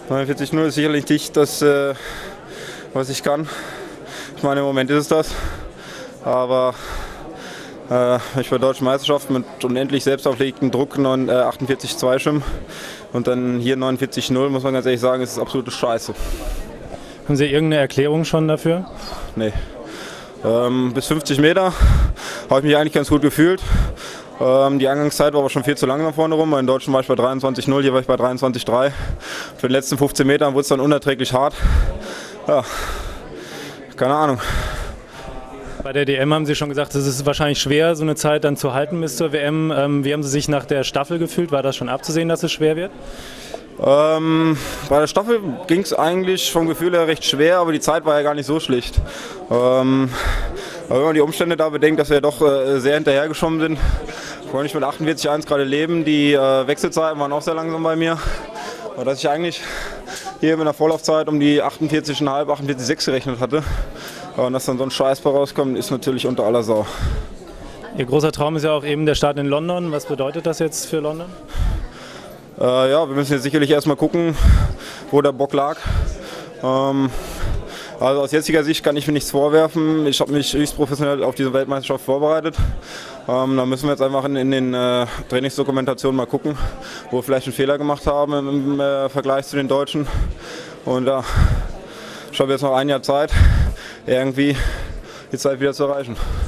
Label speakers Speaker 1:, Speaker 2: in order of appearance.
Speaker 1: 49,0 ist sicherlich nicht das, was ich kann. Ich meine, im Moment ist es das. Aber wenn ich bei deutschen Meisterschaften mit unendlich selbst aufgelegten Druck 48,2 schwimme und dann hier 49,0, muss man ganz ehrlich sagen, ist es absolute Scheiße.
Speaker 2: Haben Sie irgendeine Erklärung schon dafür?
Speaker 1: Nee. Bis 50 Meter habe ich mich eigentlich ganz gut gefühlt. Die Eingangszeit war aber schon viel zu lang nach vorne rum. In Deutschen war ich bei 23,0, hier war ich bei 23,3. Für den letzten 15 Metern wurde es dann unerträglich hart. Ja, keine Ahnung.
Speaker 2: Bei der DM haben Sie schon gesagt, es ist wahrscheinlich schwer, so eine Zeit dann zu halten bis zur WM. Wie haben Sie sich nach der Staffel gefühlt? War das schon abzusehen, dass es schwer wird?
Speaker 1: Bei der Staffel ging es eigentlich vom Gefühl her recht schwer, aber die Zeit war ja gar nicht so schlicht. Aber wenn man die Umstände da bedenkt, dass wir doch sehr hinterhergeschwommen sind, konnte ich mit 48,1 gerade leben. Die Wechselzeiten waren auch sehr langsam bei mir. Aber dass ich eigentlich hier mit einer Vorlaufzeit um die 48,5, 48,6 gerechnet hatte. Und dass dann so ein Scheiß bei rauskommt, ist natürlich unter aller Sau.
Speaker 2: Ihr großer Traum ist ja auch eben der Start in London. Was bedeutet das jetzt für London?
Speaker 1: Ja, wir müssen jetzt sicherlich erstmal gucken, wo der Bock lag. Also aus jetziger Sicht kann ich mir nichts vorwerfen. Ich habe mich höchst professionell auf diese Weltmeisterschaft vorbereitet. Da müssen wir jetzt einfach in den Trainingsdokumentationen mal gucken, wo wir vielleicht einen Fehler gemacht haben im Vergleich zu den Deutschen. Und ja, ich habe jetzt noch ein Jahr Zeit, irgendwie die Zeit wieder zu erreichen.